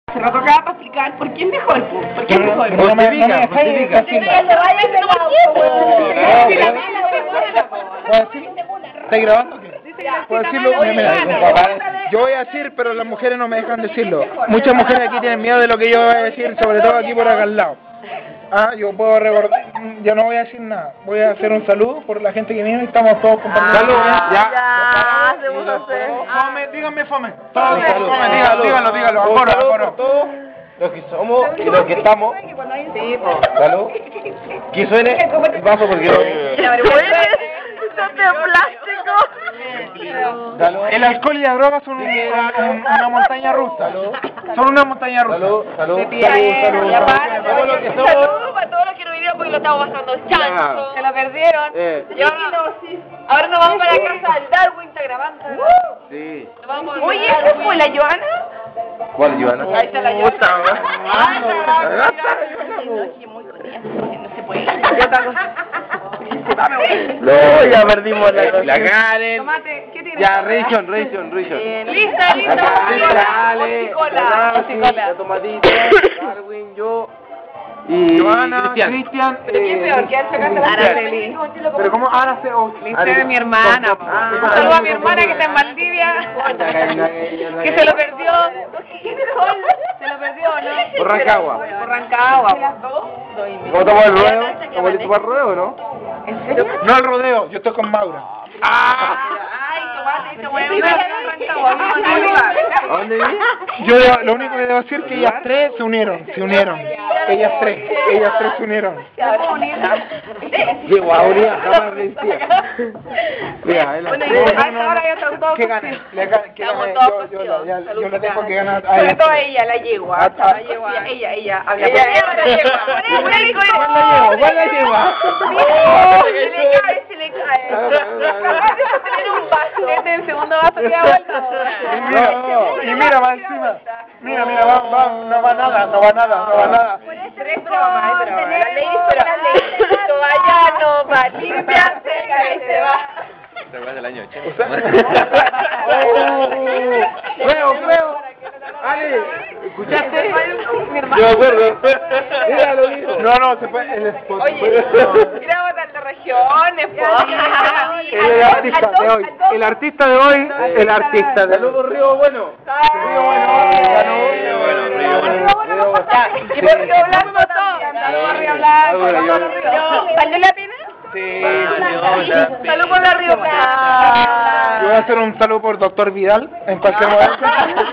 Se lo tocaba para explicar por qué es mejor, ¿por qué es mejor? No me dejáis ¿Estás grabando o qué? ¿Puedo decirlo? Yo voy a decir, pero las mujeres no me dejan decirlo. Muchas mujeres aquí tienen miedo de lo que yo voy a decir, sobre todo aquí por acá al lado. Yo puedo recordar, yo no voy a decir nada. Voy a hacer un saludo por la gente que vino y estamos todos compartiendo. ¡Salud! Ya, se puso a hacer. Fome, díganme fome. Dígalo. Ahora. Todos los que somos y los que estamos. Sí, po. Salud. Que suene el vaso porque no. Son de plástico. Salud. El alcohol y la droga son una montaña rusa. Son una montaña rusa. Salud. Y aparte, Todo lo que somos. saludos para todos los que no vinieron porque lo estamos pasando chancho. Se lo perdieron. Ahora nos vamos para la casa del Darwin, está grabando. Sí. Oye, ¿esa fue la Joana? ¿Cuál, Joana? Ahí está la Joana. No se puede. No, ya perdimos la Karen. Tomate, ¿qué tienes? Ya, Rayson. Lista. Dale. La tomatito, Darwin, yo y Joana, Cristian. ¿Quién es peor? ¿Quién sacaste? Araceli. Pero ¿cómo Araceli? Lista de mi hermana. Un saludo a mi hermana que está en Valdivia. Que se lo perdió. Se lo perdió, ¿no? Por Rancagua. Por Rancagua. ¿Cómo tomó el ruedo? ¿Cómo le tomó el ruedo, no? ¿En serio? No el rodeo, yo estoy con Maura. Ay, tomate, esta hueá vive en Rancagua. ¿A dónde vive? Yo lo único que debo decir es que ellas tres se unieron. Ellas tres se unieron. Qué guauría, jamás vencía. Mira, él Bueno, y ahora ya están todos. ¿Qué gané? Estamos todos Yo le tengo que ganar. Sobre todo ella, la yegua. Ella habla. Ella la yegua. ¿Cuál la yegua? Se le cae. Tener un vaso. Este es el segundo vaso que ha vuelto. Y mira, va encima. Mira, va, no va nada. Tres bromas, pero la ley toalla no va, limpiarse, se va. ¿Te acuerdas del año 80? Creo. Ale, ¿escuchaste? Mi hermano. Yo me acuerdo. Míralo, No, se puede, el spot. Oye, mira botar de regiones, El artista de hoy. El artista de hoy. Saludos, Río Bueno. Y por Río Blanco todo. Saludos a Río Blanco. ¿Salió la pena? Sí. Salud por la Río Blanco. Yo voy a hacer un saludo por Dr. Vidal en cualquier momento.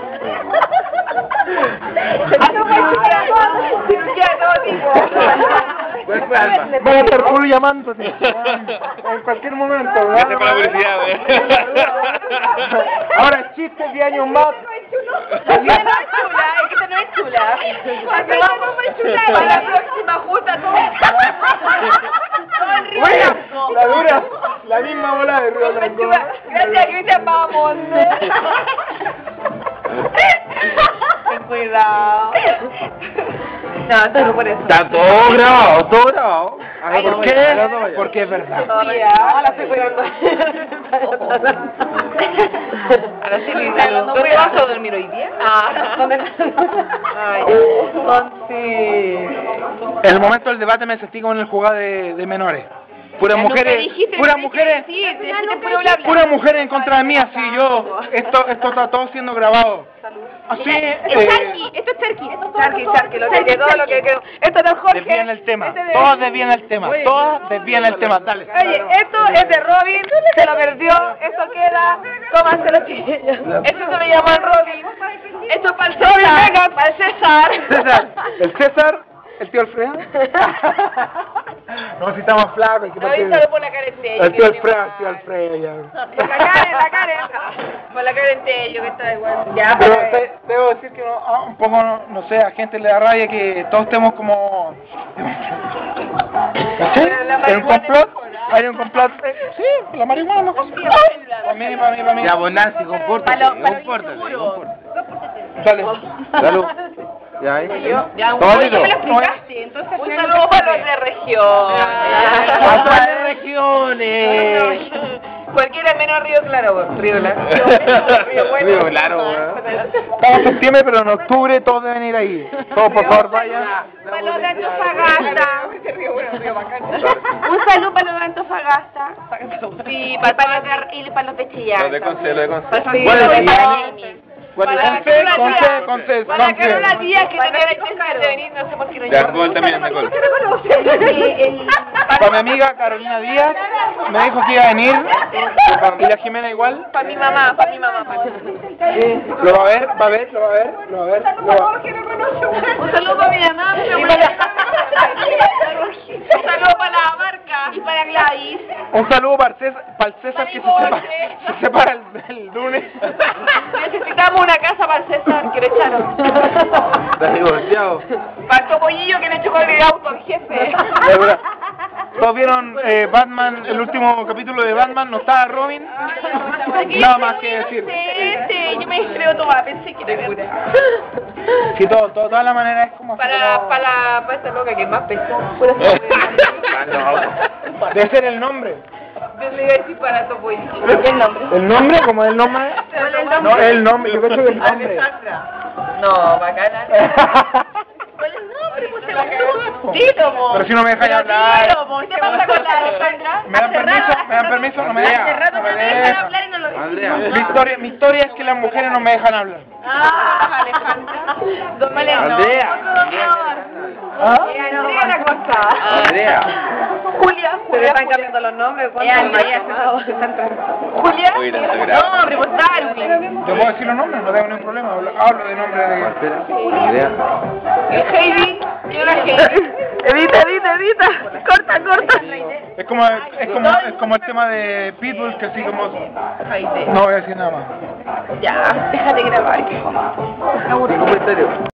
Voy a estar puro llamándote en cualquier momento, ¿verdad? Gracias por la publicidad, güey. Ahora chistes 10 años más. Es que esta no es chula. Cuando vamos a chula, para la próxima justa todo. Bueno, la dura, la misma bola de Río Blanco. Gracias, Cristian, vamos. Ten cuidado. No, esto no por eso. Está todo grabado. ¿Por qué? Porque es verdad. Ahora estoy cuidando. Ahora sí, Luisa, ¿dónde vas a dormir hoy día? ¿Dónde? Ay, sí. En el momento del debate me sentí como en el jugado de menores. Puras mujeres en contra de mí, así yo, esto está todo siendo grabado. Así, Esto es Charqui, lo que quedó. Esto no es Jorge. desvían el tema, todos desvían el tema, dale. Oye, esto es de Robin, se lo perdió, eso queda, tómanselo chiquillos. Esto se me llamó el Robin. Esto es para el César, para el César. El César, el tío Alfredo. No, si estamos flacos. No, solo por la carentello. El tío Alfredo, ya. Por la Karen. Por la carentello, que está igual. Ya, pero debo decir que un poco, no sé, a gente le da rabia que todos estemos como... ¿Sí? ¿Hay un complot? ¿Hay un complot? Sí, la marihuana no cosa. Para mí. Ya, pues Nancy, compórtate. Dale. Salud. Ya, ahí. Ya, un Tomatito. me lo explicaste, entonces un saludo para los de región. ¡Para las regiones! Cualquiera menos Río Claro, weón. Río Claro. Río Claro, weón. Estamos en septiembre, pero en octubre todos deben ir ahí. Todos, por favor, vayan. Para los de Antofagasta. Un saludo para los de Antofagasta. Sí, para los de Chillán. Lo de Conce, lo de Conce. Sí, ¿Cuál es para el Jamie. Conce. Para Carola Díaz, que tenía la intención de venir, no sé por qué no Ya, llegó. Gol también, de Gol. Para mi amiga Carolina Díaz, me dijo que iba a venir. Y la Jimena igual. Para mi mamá, para mi mamá. Lo va a ver, lo va a ver. Un saludo para mi mamá, un saludo para la marca y para Gladys. Un saludo para el César que se separa el lunes. Necesitamos una casa para el César, que le echaron. Estás divorciado. Para el Topollillo, que le chocó el auto al jefe. Todos vieron Batman, el último capítulo de Batman, no estaba Robin. Nada más que decir. Sí, yo me creo toda, pensé que era verdad. Sí, toda la manera es como Para esta loca que es más pesada. debe ser el nombre. Yo le iba a decir para Topollillo. ¿Qué nombre? ¿El nombre? ¿Cómo es el nombre? ¿Cuál es el nombre? No, el nombre, yo creo que el nombre. No, bacana. ¿Cuál es el nombre? Pues se la cagó. Dilo, mo. Pero si no me dejan hablar. Dilo, mo. ¿Qué pasa con la Alejandra? ¿Me dan permiso? No me Hace dejan. rato No no me me dejan dejan. hablar y no lo Andrea. decimos. Mi historia es que las mujeres no me dejan hablar. Alejandra. Don Maleo. Andrea. Andrea la cosa. Andrea. Julia. Se le están cambiando los nombres. Julia. Uy, tanto grave. No, pero vos Darwin. ¿Te puedo decir los nombres? No tengo ningún problema. Hablo de nombres de... Espera. Andrea. Heidi. Yo la Heidi. Edita. Corta. Es como el tema de Pitbull, que así como... No voy a decir nada más. Ya, déjate grabar. Un comentario.